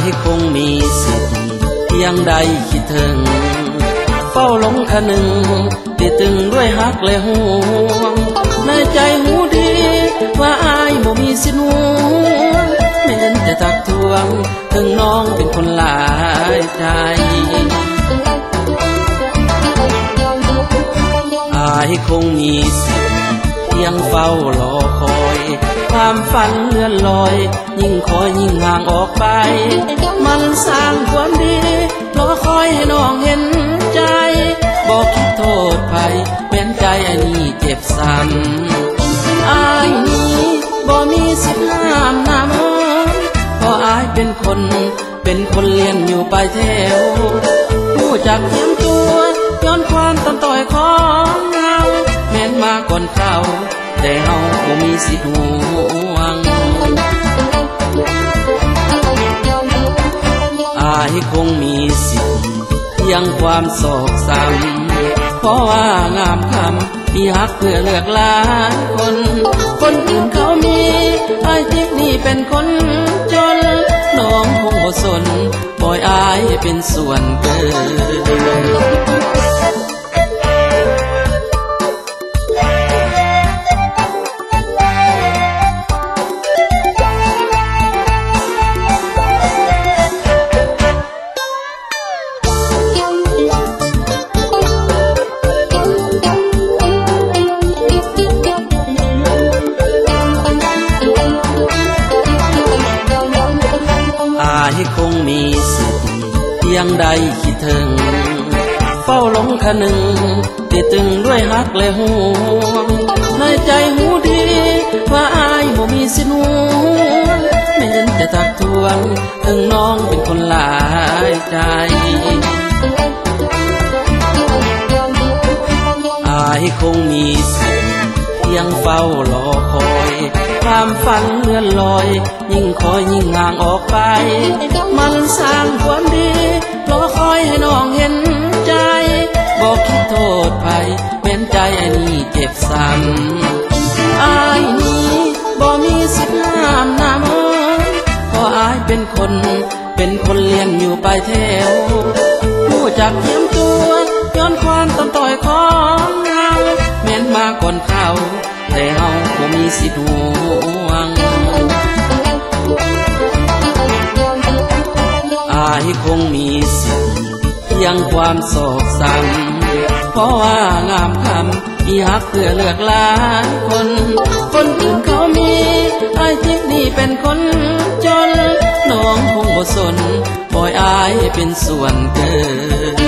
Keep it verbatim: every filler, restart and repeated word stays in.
ายคงมีสิทธิ์ยังได้คิดถึงเฝ้าหลงคะนึงติดตึงด้วยฮักและห่วงในใจหูดีว่าอายบ่มีสิทธิ์ห่วงแม้นแต่ตักทวงถึงน้องเป็นคนหลายใจอายคงมีสิทธิ์ยังเฝ้ารอคอยความฝันเลื่อนลอยยิ่งคอยยิ่งห่างออกไปมันสร้างความดีรอคอยให้น้องเห็นใจบอกคิดโทษภัยเป็นใจอันนี้เจ็บซ้ำอายนี้บ่มีสิทธิ์ห้ามนำเพราะอายเป็นคนเป็นคนเลี้ยงอยู่ปลายแถวผู้จักเตรียมตัวย้อนความตำต้อยของเงาแม้นมาก่อนเขาแต่เฮาบ่มีสิทธิ์ห่วงอายคงมีสิทธิ์ยังความโศกซ้ำเพราะว่างามคำมีฮักเพื่อเลือกหลายคนคนอื่นเขามีอายที่นี่เป็นคนจนน้องคงบ่สนปล่อยอายเป็นส่วนเกินคงมีสิทธิ์ยังได้คิดถึงเฝ้าหลงคะนึงติดตึงด้วยฮักและห่วงในใจหูดีว่าอายบ่มีสิทธิ์ห่วงแม้นแต่ตักทวงถึงน้องเป็นคนหลายใจอายคงมีสิทธิ์ยังเฝ้ารอคอยความฝันเลื่อนลอยยิ่งคอยยิ่งห่างออกไปมันสร้างความดีรอคอยให้น้องเห็นใจบอกคิดโทษภัยเป็นใจอันนี้เจ็บซ้ำอายนี้บ่มีสิทธิ์ห้ามนำเพราะอายเป็นคนเป็นคนเลี้ยงอยู่ปลายแถวผู้จักเตรียมตัวย้อนความตำต้อยของเงาแม้นมาก่อนเขาแต่เฮาบ่มีสิทธิ์ห่วงอายคงมีสิทธิ์ยังความโศกซ้ำเพราะว่างามคำมีฮักเพื่อเลือกหลายคนคนอื่นเขามีอายที่นี่เป็นคนจนน้องคงบ่สนปล่อยอายเป็นส่วนเกิน